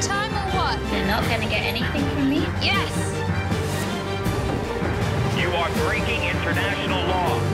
time or what? You're not gonna get anything from me? Yes! You are breaking international law.